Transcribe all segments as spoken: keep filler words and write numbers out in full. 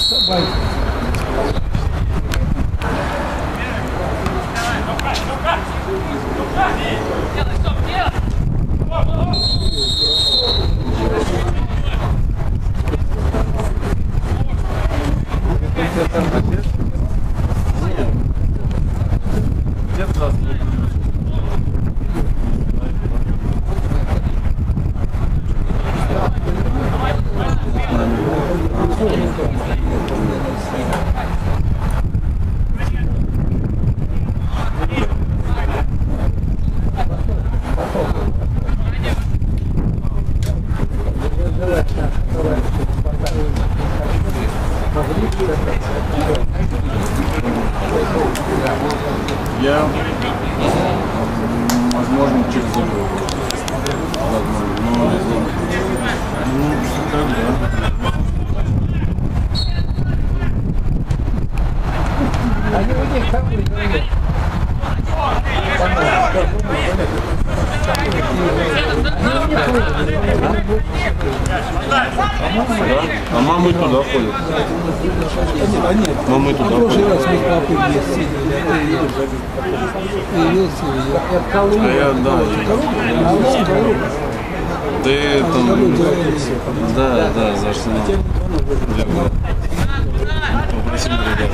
Я, возможно, через игру. Возможно, но не знаю. Ну, как, да. Они у них там были. А мамы туда ходят. Мамы туда ходят. В прошлый раз мы с папой вместе сидели. А я, да, я. Ты там... Да, да, за Арсенал. Попросим ребят.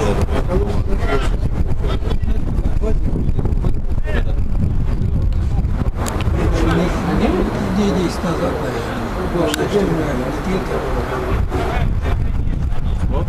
Дней десять назад, наверное. Что что Вот.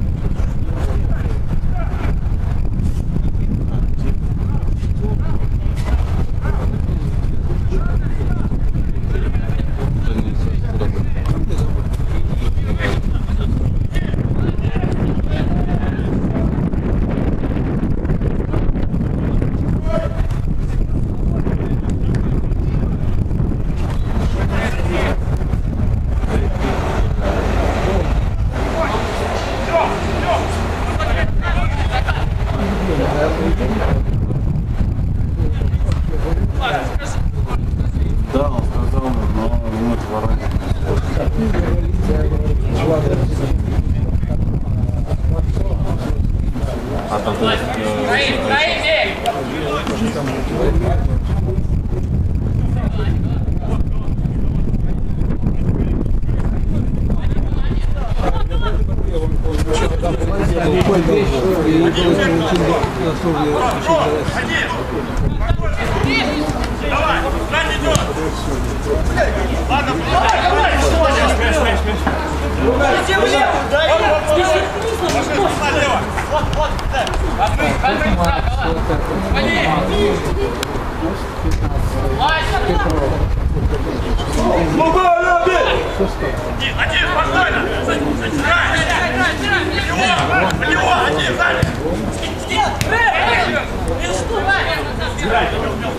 Да, он сказал, но мы творим. А там ты... Давай, Рань идет! Ладно, давай, давай! Иди влево, дай! Пошли, налево! Вот, вот, да! Открыть, открыть, давай! Ходи! Один, один, спокойно! Рань! Под него, один, сзади! Играй,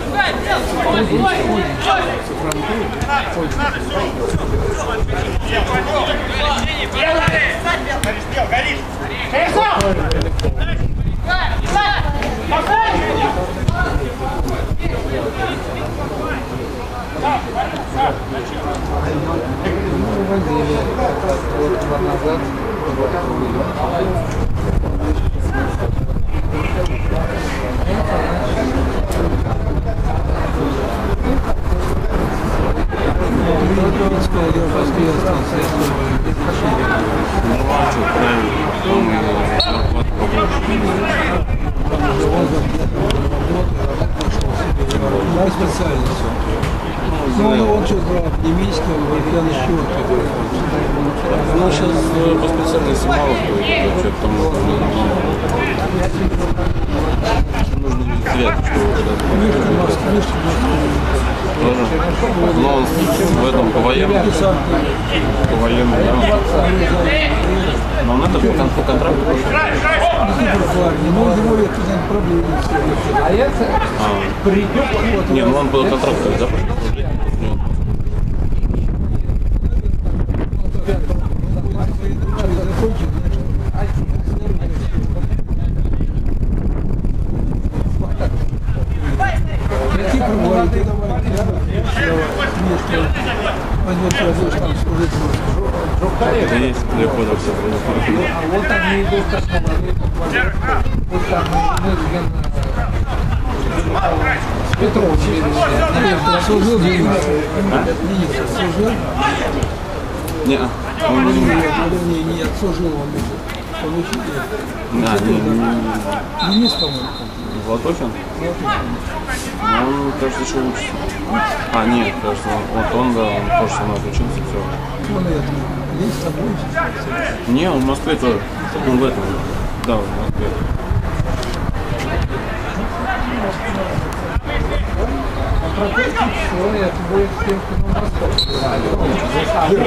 горишь! год назад. Да, специально все. Ну, он что-то немецкий, я на счет. Ну, сейчас по специальности мало кто что-то там нужно связку, но он в этом по военному. По военному, да. Но он это по контракту пошел. Ну, у него это проблемы. А это придет. Не, ну он по контракту, да, пошел? Какие проблемы? возьмет тебя, будешь там служить. Это есть далеко до всего. А вот они идут как молодые. Вот там мы Петров Нет, служил здесь. Нет, служил. Не, не, не отслужил он. Получил. Да, не, не, Денис, по-моему. Златохин? Ну, он, кажется, еще учится. А, нет, кажется, он, вот он, да, он тоже со мной отучился, все. Он это, есть с тобой учится? Не, он в Москве тоже. Он в этом, да, в Москве. А про третий человек будет с тем, кто на восток.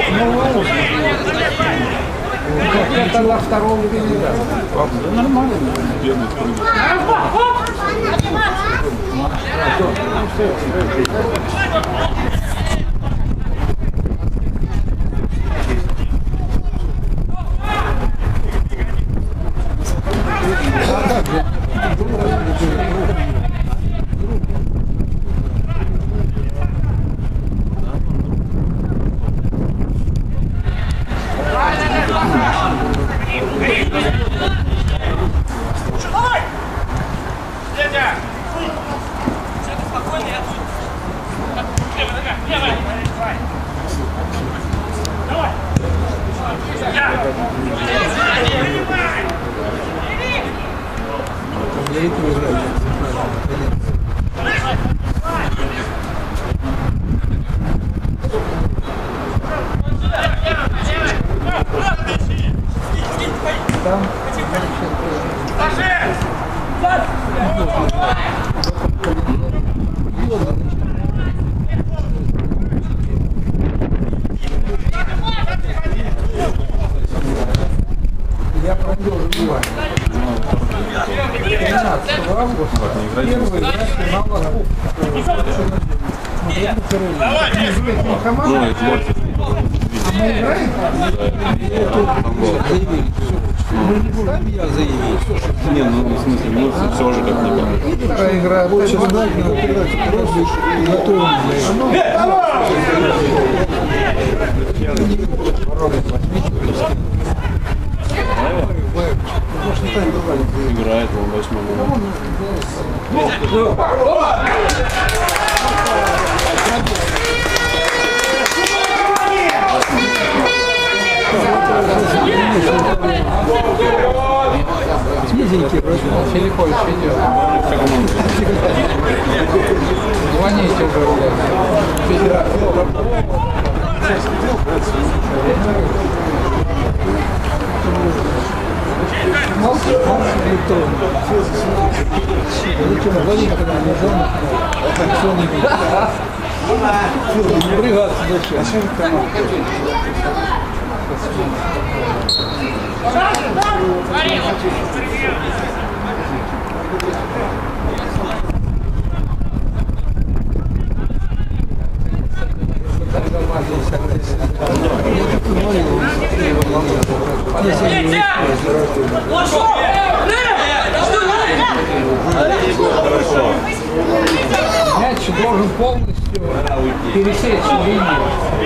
Это на втором кандидате. Да нормально, бедный прыгает. Я продолжу бывать. тринадцатого августа первый играть финал Лохов. Ну, это вот. А мы играем? Заявили. Мы не будем, я заявил. Не, ну в смысле, мы все уже как не было. Вторая игра. Лучше знать, надо играть. Просто готовим Играет он восьмой. Снизенький вроде. Филиппович идет. Звоните уже. Напрягаться дальше. Мяч должен полностью пересечь линию.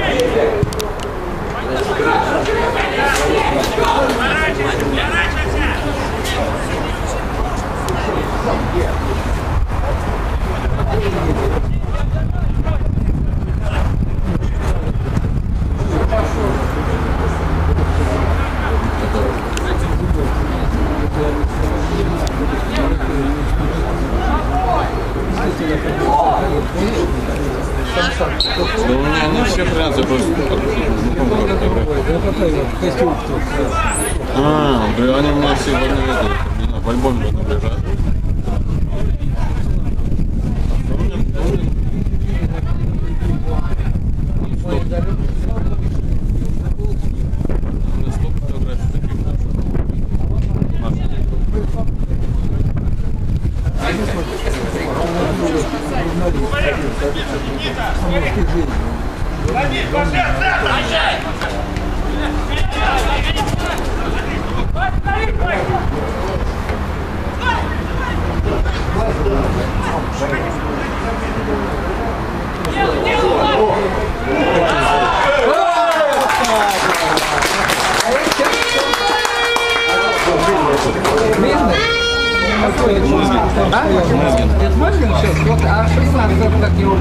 Да у меня не все хранятся, просто... А, блин, они у меня все в одной этой, не знаю, в альбоме в одном лежат. Делай, делай! А? Это Мозгин сейчас? Вот, а шестнадцать как его?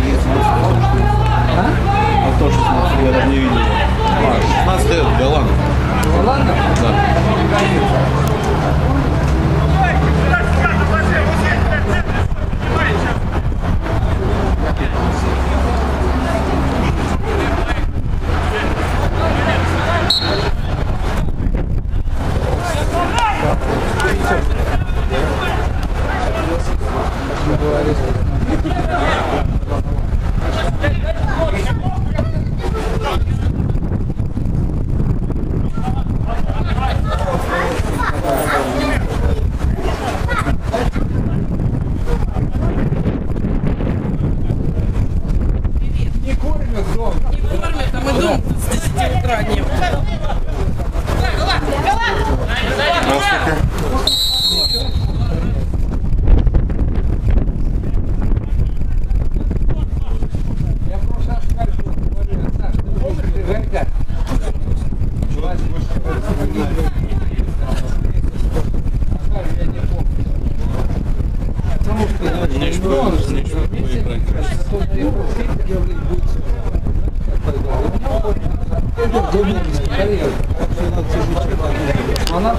А? А то шестнадцать, я даже не видел. А, шестнадцать лет, Голландов. Голландов? Да. Не кормят дом. Не кормят, а мы дом с десяти утра не было. Я в прошлый раз скажу, говорю, Саш, ты помнишь, ты Женька? Я не помню. Потому что Не что, не что, не она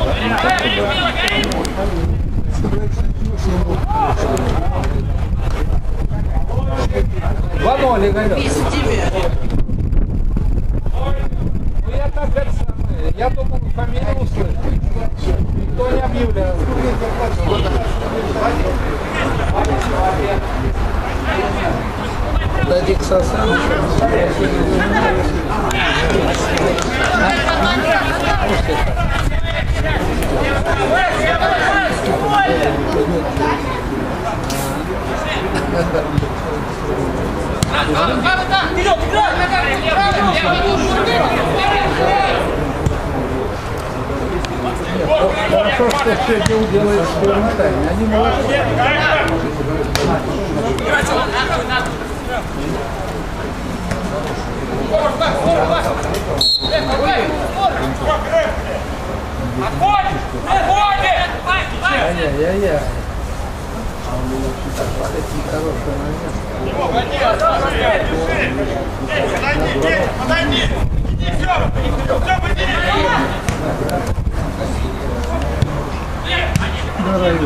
в ноль говорю. Ну я так это самое, я думал фамилию услышал. Никто не объявлял. Дадик Сасан. Хорошо, что сегодня делает сборная тайна. Они молодцы. Я-я-я. Такие хорошие моменты. Подойди! Иди, все! Все, подойди! На районе.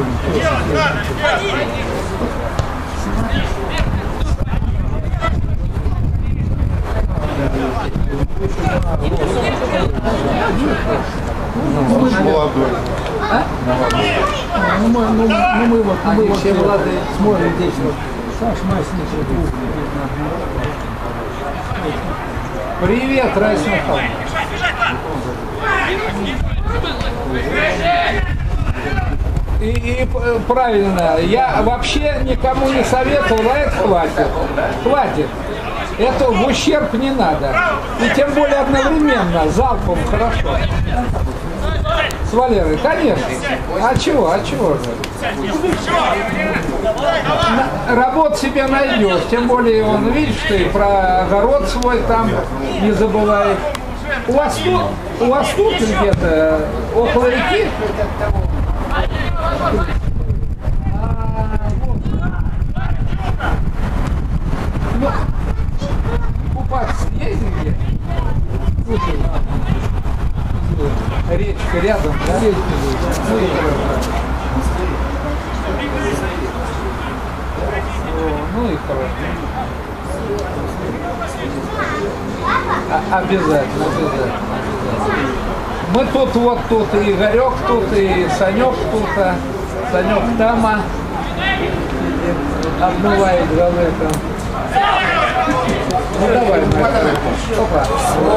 молодой. А? Ну мы, ну, ну, мы вот, мы вот все молодые смотрим здесь вот. Саш, Масленников. Привет, Раиса Михайловна. И, и правильно, я вообще никому не советовал, а это хватит. Хватит. Это в ущерб не надо. И тем более одновременно, залпом хорошо. С Валерой, конечно. А чего, а чего же? На, работу себе найдешь. Тем более он, видишь, ты про огород свой там не забывай. У вас тут, у вас тут где-то около реки? Ну, купаться ездили? Слушай, речка рядом, да? Речка ну, О, ну и хорошо. А, обязательно, обязательно. Мы тут, вот тут, и Игорек тут, и Санек тут, а Санек там, а обмывает головы там. Ну давай, Мария. Опа.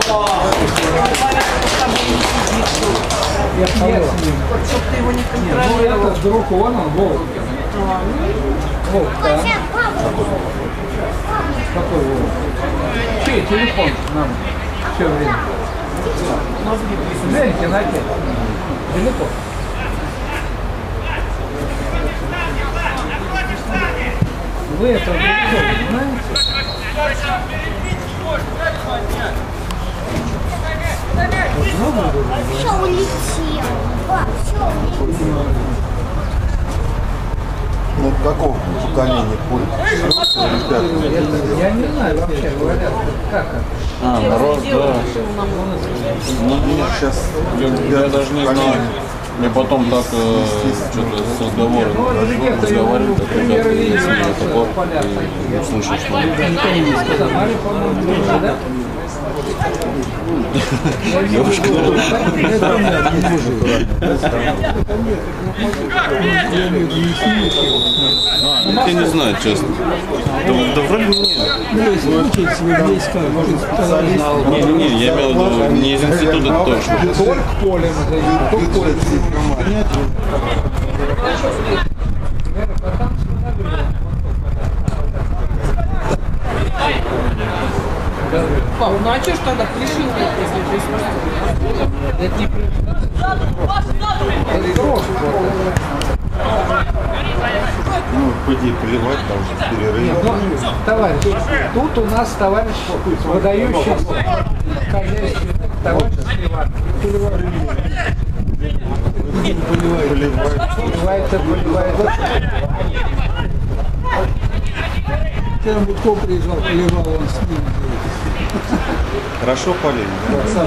Я с ним. Чтоб ты его не контролировал. Ну этот друг, вон он, Волк. Волк, да. Какой Волк? Чей телефон нам все время? Гляньте на те. Телефон. Вы это знаете? Все улетело. Все улетело. Ну, какого поколения пользуются? Я не знаю вообще, говорят, как это. А, народ, да. Ну, Сейчас я, я даже не знаю. Мне потом так э, что-то с разговором разговаривали, так ребята из такого, и услышал, что Самаре, по-моему, тоже, да? девушка. А, я не знаю, честно. Да, да вроде нет. Не-не-не, я имел в виду не из института точно. Только полем это, только полем. Пап, ну а что ж тогда пришил, если ты Это не это кровь. ну, пойди поливать там перерыв. Ну, товарищ, тут у нас товарищ выдающийся хозяйственный товарищ Иван. Поливает, поливает. Когда Будко приезжал, поливал он с ним. Хорошо полили, да?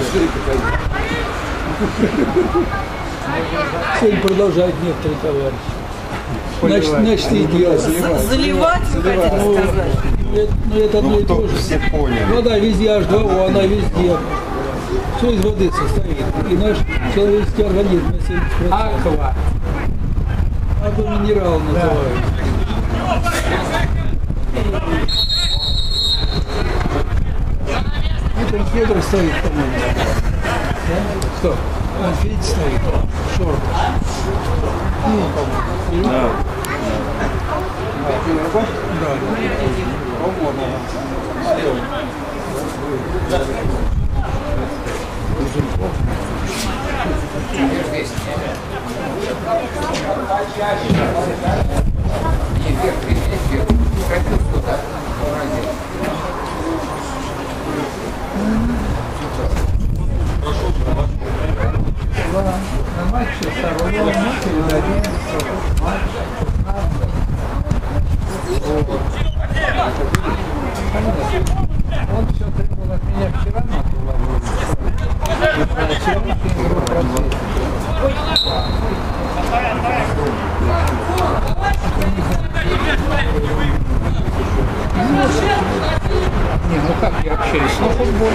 Сегодня продолжают некоторые товарищи. Значит, значит, и дело заливать. заливать, вы хотите Ну, сказать? это, ну, это одно Ну, и то кто же. все поняли. Вода везде аш два о, она везде. Все из воды состоит. И наш человеческий организм на семьдесят процентов. Аква. Акваминерал называют. Это Федор стоит, по-моему. Да? Кто? Он Федь стоит. Шорт. Ну, по-моему. Да. На матче второго мы передадим матч. Он все требовал от меня вчера на сегодняшнюю игру просил. Не, ну как я общаюсь на футболе?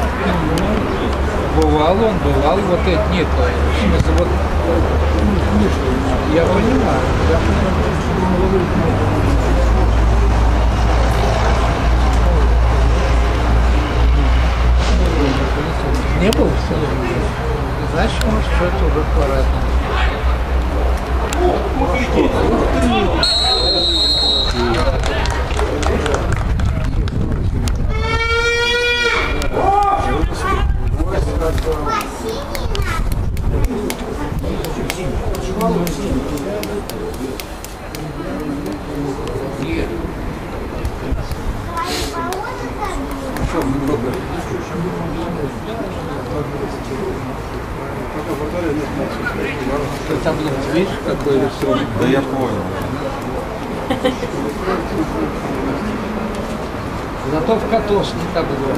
Бывал он, бывал, вот это нет. В смысле, вот, я понимаю, я понимаю. Не был? Значит, может, что-то уже пора. Там, видишь, какой рисунок? Да я понял. Зато в Котовске так было.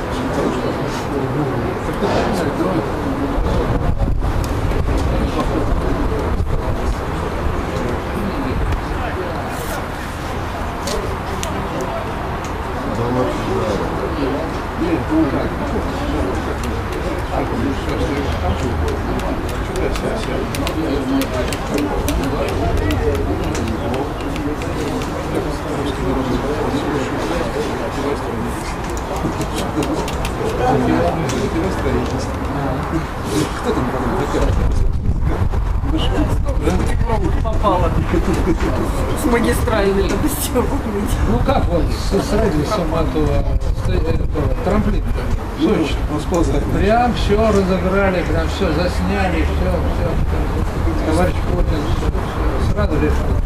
Попала. С магистральной. Ну как вот с сервисом этого, этого трамплина? Сочи. Прям все разыграли, прям все засняли, все, все. Товарищ Путин, все, все. Сразу решил.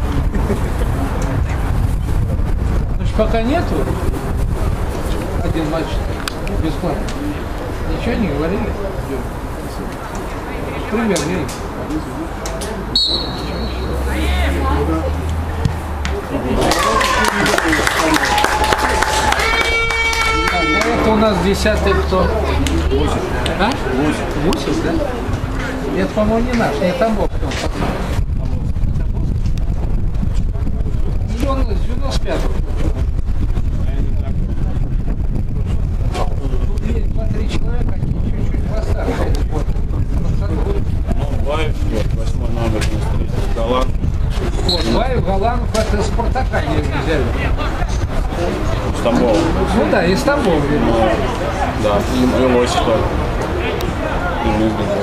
Значит, пока нету один матч бесплатно. Ничего не говорили? Пример, Грей. Так, а это у нас десятый кто? Гусев. А? Гусев, да? Это, по-моему, не наш, не Тамбов. И он с девяносто пятого. Тут два-три человека, они чуть-чуть постарше. Ну, Баев, вот, восьмой номер на встрече. Галан. Вот, Баев, Галанов, это Спартака не взяли. С Тамбова. Ну да, из Тамбова. Да, и Лось тоже. И Нижний тоже.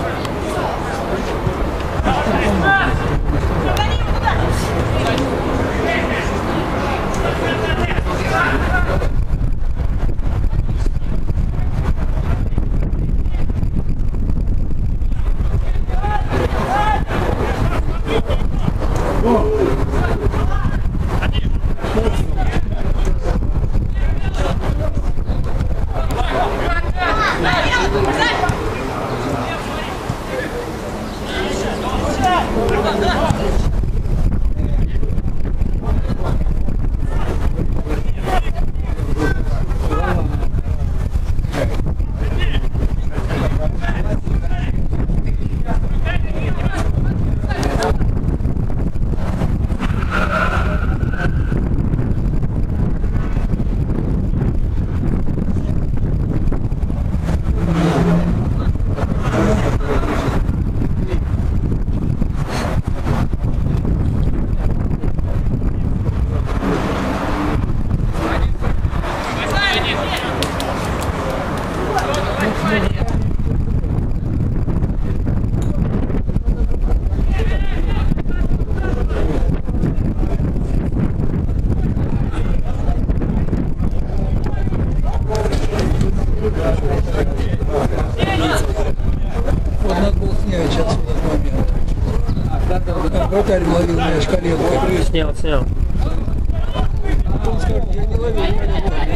Вот надо было снять сейчас этот момент. А, вратарь ловил мяч коленкой. Снял, снял. Он скажет, я не ловил коленкой.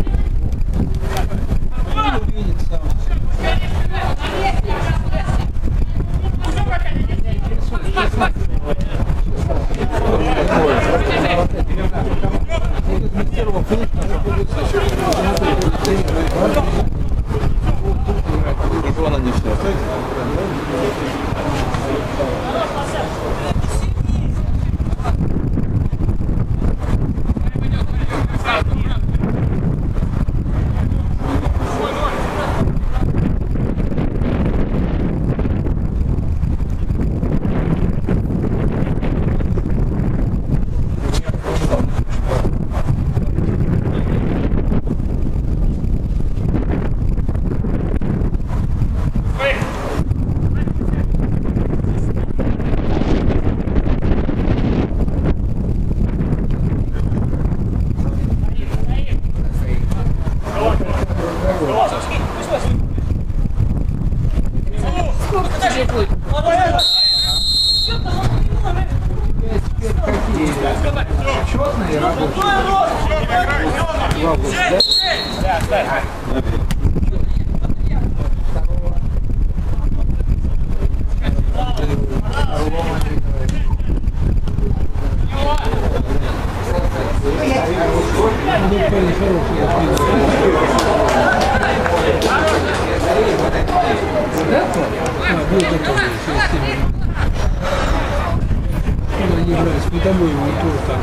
Он увидит сам. Микрофона не снят. Четные Не брать, мы домой его тоже так.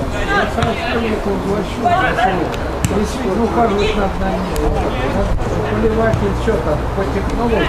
Действительно ухаживать над нами. обливатель, что там, по технологии.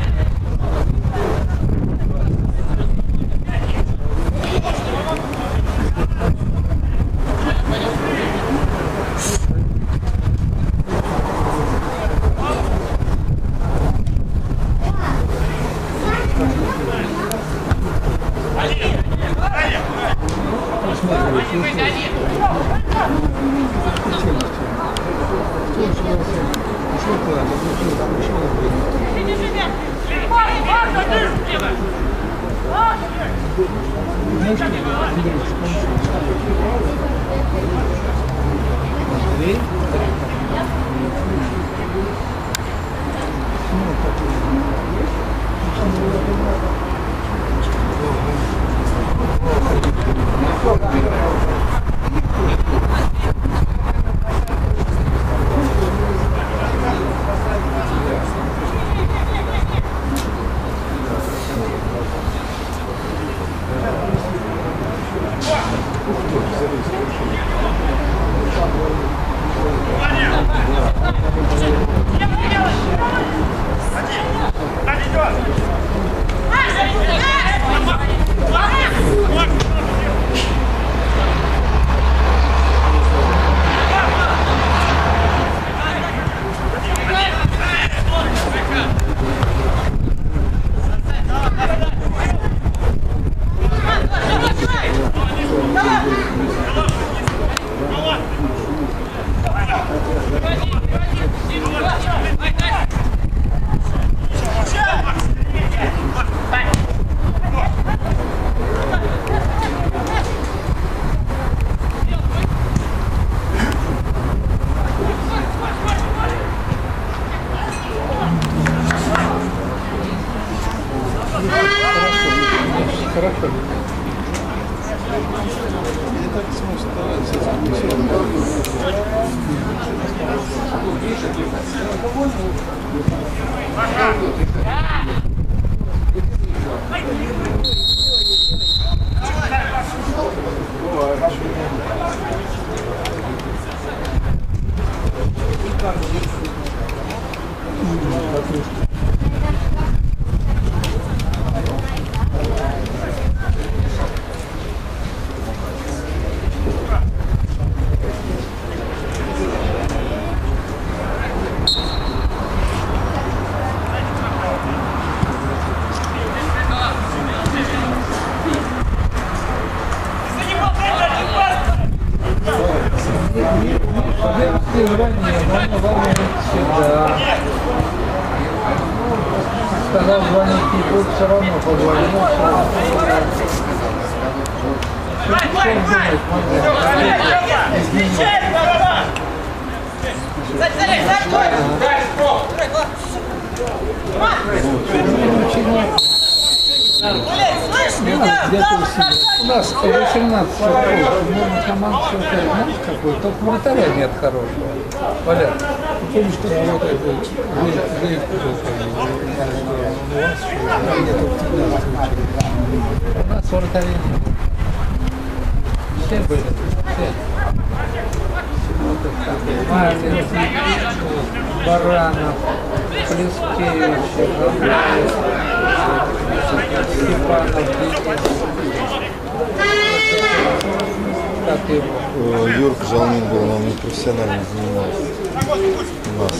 Сказал, звонить не будет, все равно позвонил. У нас восемнадцать команд все знаешь какой, только вратаря нет хорошего. Валя, ты помнишь, что работает у нас вратаря нет. Все были, все. Мартин, Баранов, Плескевич, Степанов, как его? Юрка Жалмин был, но он не профессионально занимался. У нас.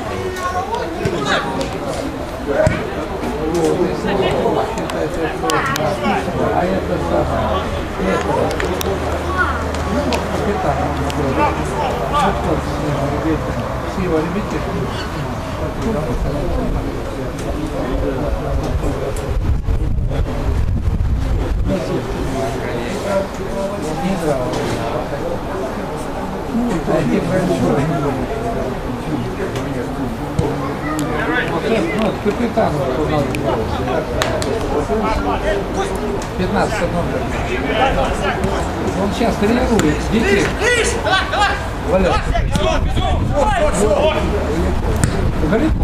Вот, если считать, а это самое, капитан, с его ребятишками. Не играл. Один большой. Ну, капитан у нас пятнадцатый номер. Он сейчас тренирует детей. Валя. Говорит?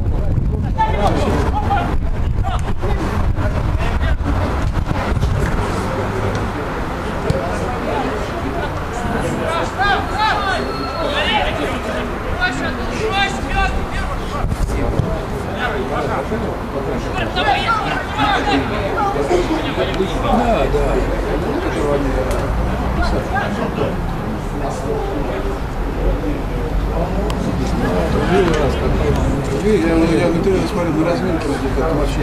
Да, да. Я, я в интернете смотрю на разминку, где-то вообще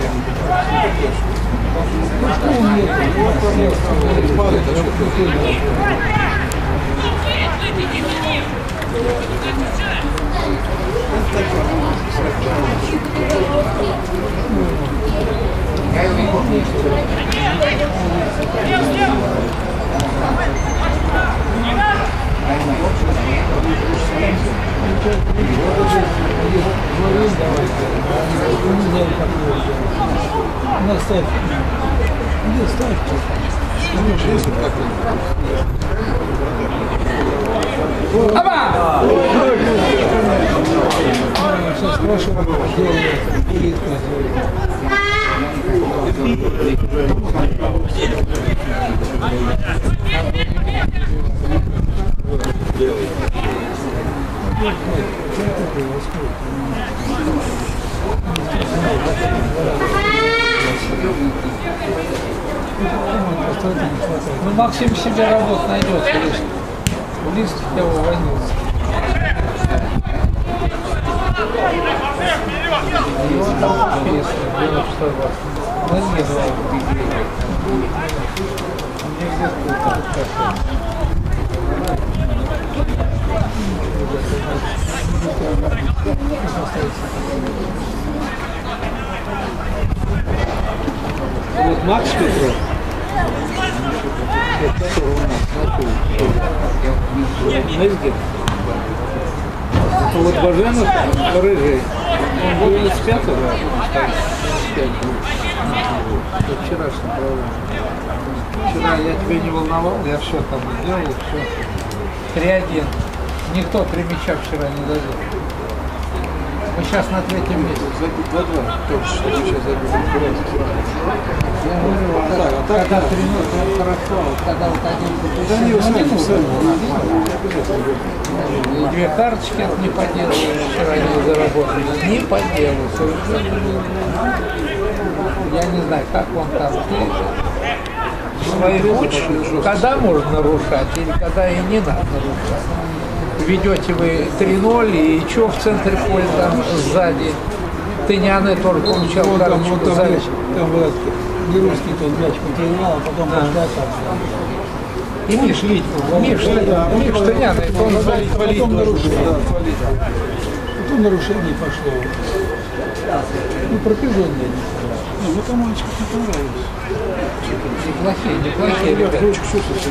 наставь. Где ставьте? Оба! Сейчас спрашиваю, делает. Ну, Максим себе работу найдет, конечно. Близких его возьмут. Его там написано, дело, что вас назвал. Мне где-то там Вот Макс Петров. Знаете, это вот Баженов рыжий. Он был с пятого. Вчерашний, правда. Вчера я тебя не волновал, я все там сделал, все. три один. Никто три мяча вчера не дадет. Мы сейчас на третьем месте. два-два. Точно, сейчас забил. Я говорю, а так, а так, когда три ноль, то хорошо, а когда вот один Да не усадьте сами. и две карточки это не по делу, вчера не заработали. Не по делу, совершенно. Я не знаю, как вам там свои лучше, когда можно нарушать или когда и не надо нарушать. Ведете вы три ноль, и что в центре поля там сзади? Тыняны тоже получал Вот там, карточку вот там сзади. мяч, там был Геройский тот мяч контролировал, а потом пошла там. И Миш, Миш, Миш Тыняны, он валить, валить Потом должен нарушение, был. да, свалить. Потом нарушение пошло. Ну, протяжение. Ну, вот там мальчик не понравилось. Неплохие, неплохие ребята. Ручку чувствуешь,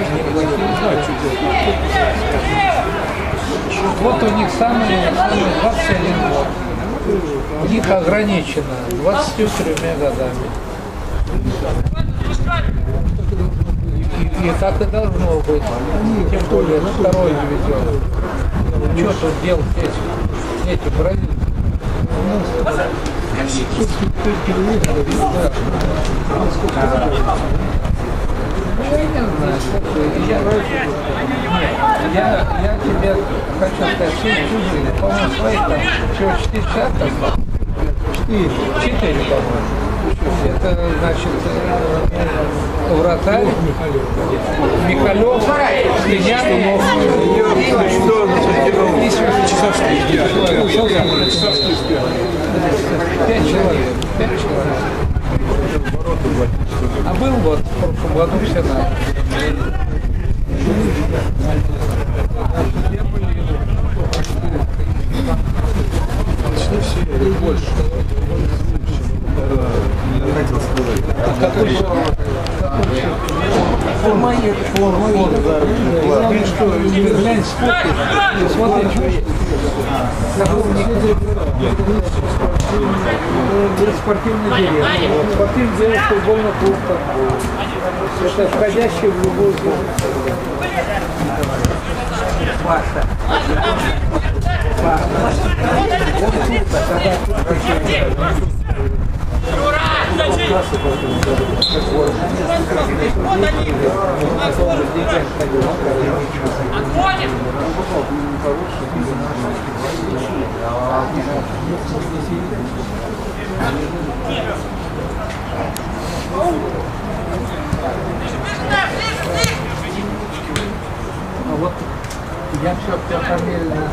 Вот у них самые, самые двадцать один год. У них ограничено двадцатью тремя годами. И, и так и должно быть. Тем более второй дивизион. Что тут делать эти, эти бразильцы? Я не знаю, я, нет, я, я тебе хочу сказать, все чужие, по-моему, своих там всего четыре человека осталось. Четыре, четыре, по-моему. Это, значит, вратарь, Михалев, Стенянов, пять человек, пять человек. А был вот в прошлом году все на. больше. Хотел сказать. Форма нет, форма нет. Глянь, что, глянь, сколько. Смотри, что есть. Спортивный директор. Вот. Спортивный директор футбольный клуб такой. Это входящий в любую зону. Паша. Паша. Отходим! А вот я все оформил на...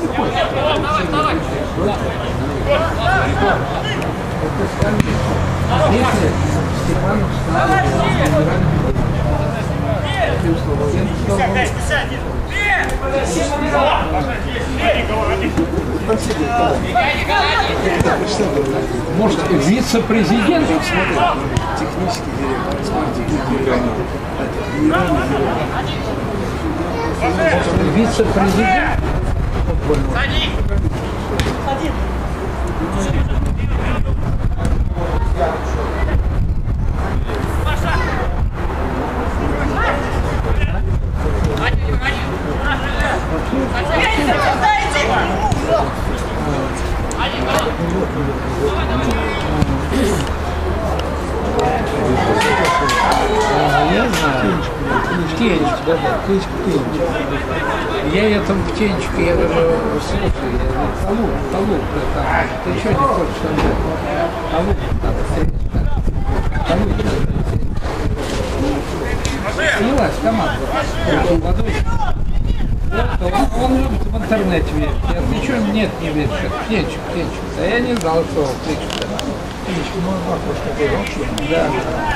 Это скамья. Если Степанов стал генеральным может, вице-президент? Технический директор, смотрите, Вице-президент? Я знаю. Птенчик, да, да, птенчик, птенчик. Я этому птенчику, я говорю, слушай, я говорю, Талук, Талук, это, ты что не хочешь там делать? Талук, надо, Талук. Снялась команда. Водой. Вот, он, он любит в интернете верить. Я говорю, ты что, нет, не веришь? Птенчик, птенчик. А я не знал, что птенчик. Птенчик, ну, похож такой вообще. Да.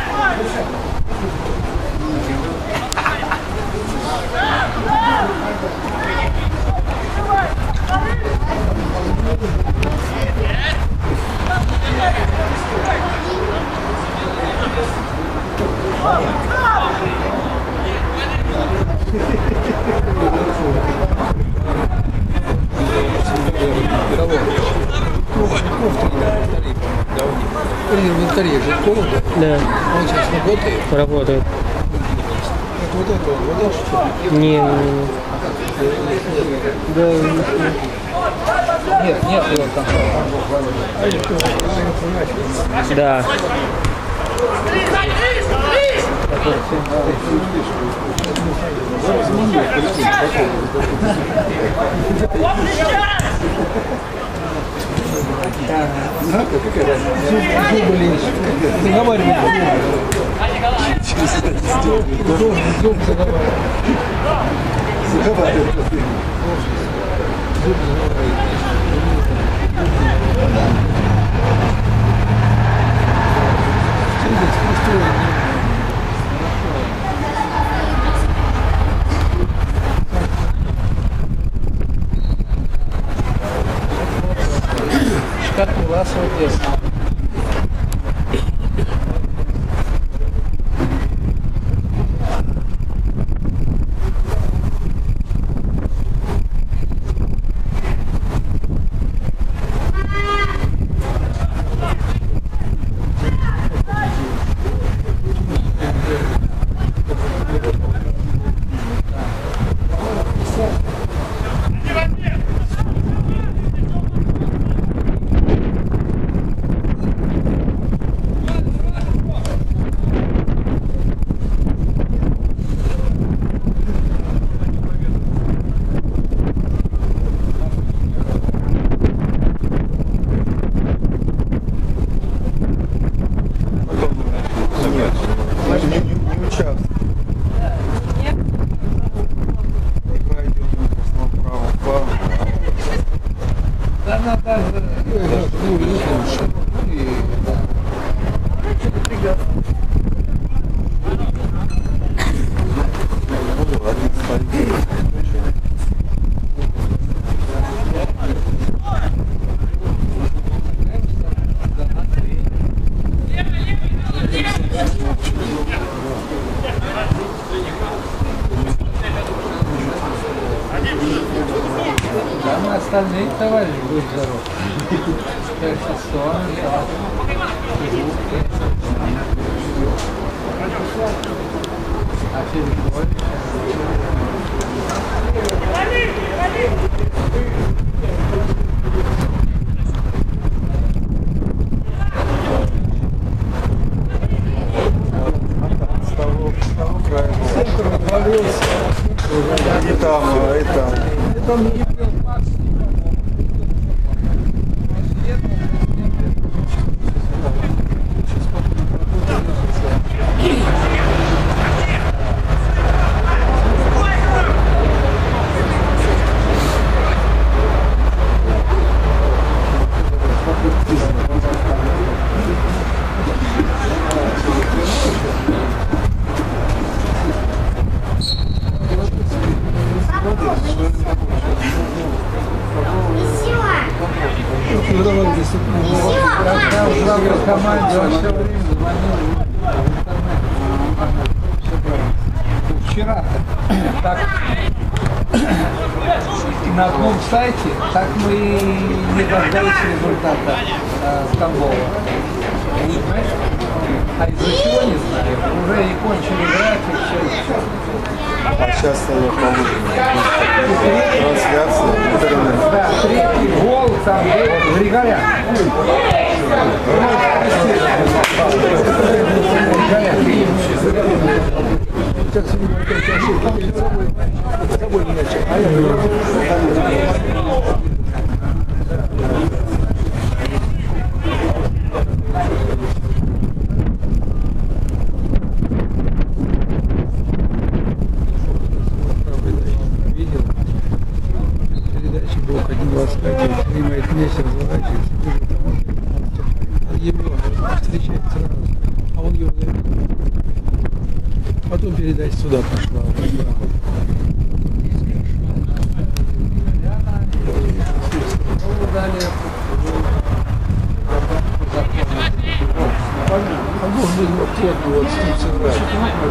Инвентарь же холодно. Да. Он сейчас работает. Работает. Это вот это вот, вот это что? Не, не, не. Да. Нет, нет его там. Да. Зубы лезут. Заговаривай. Зуб заговаривай. Заговаривай. Зуб заговаривай. Как у вас вот здесь? Остальные товарищи будут здоровы. А через И там, и там. там не все время звонил в интернет. Вчера-то так на одном сайте так мы и не дождались результата э, Стамбола. А из-за чего не знаю. Уже и кончили график, все. А сейчас оно получится. Трансляция в интернете. Да, третий гол там Григорян. Видел? Передачи блок один двадцать пять, принимает месяц, разворачивается, его встречает сразу, а он его дает. Потом передача сюда пошла. А может быть, вот плотно вот с ним сыграть.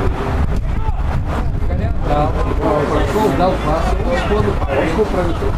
Да, пошел, дал пас, сходу, пошел, провел.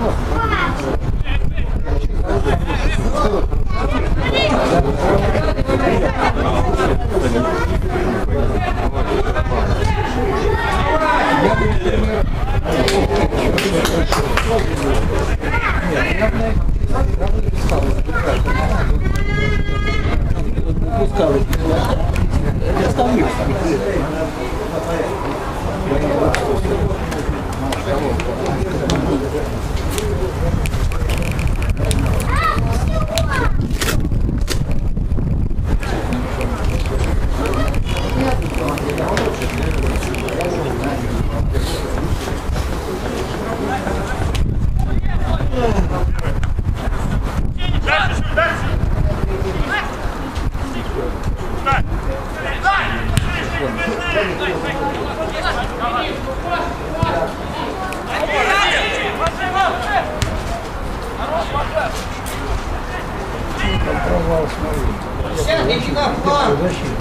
Провал, смотри. Защита.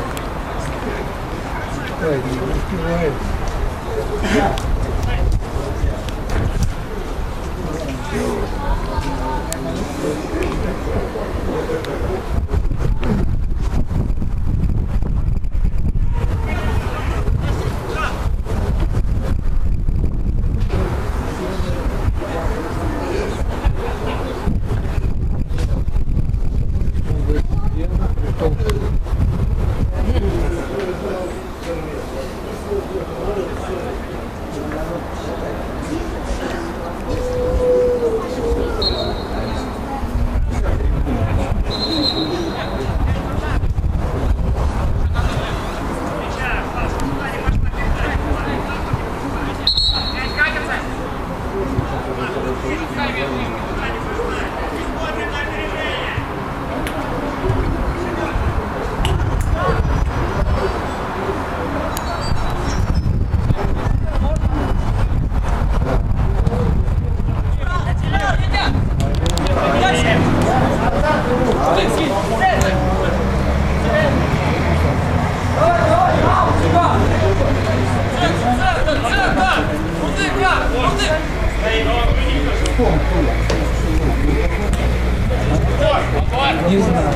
Ай, не успевает. Не знаю.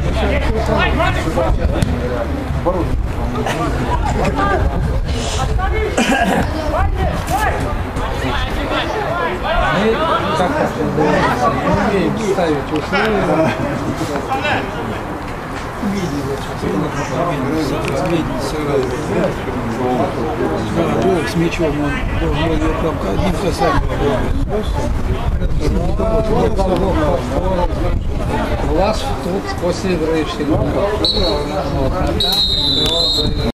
Мы как умеем ставить условия. С мячом он должен ее там одним касанием. Влас тут после игры всегда.